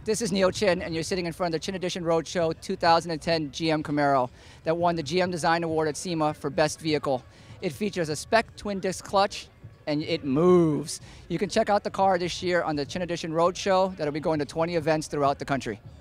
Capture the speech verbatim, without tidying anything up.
This is Neil Tjin, and you're sitting in front of the Tjin Edition Roadshow two thousand ten G M Camaro that won the G M Design Award at SEMA for Best Vehicle. It features a SPEC twin disc clutch, and it moves. You can check out the car this year on the Tjin Edition Roadshow that'll be going to twenty events throughout the country.